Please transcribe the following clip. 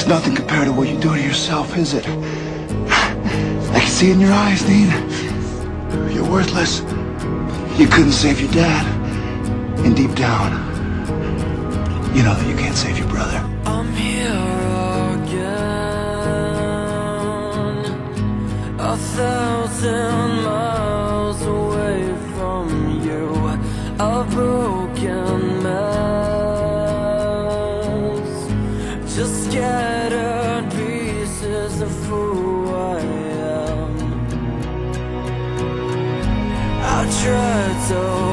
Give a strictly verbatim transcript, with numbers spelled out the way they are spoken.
nothing compared to what you do to yourself, is it? I can see it in your eyes, Dean. You're worthless. You couldn't save your dad. And deep down, you know that you can't save your brother. I'm here again, a thousand miles away from you, a broken mess, just scattered pieces of who I am. I tried so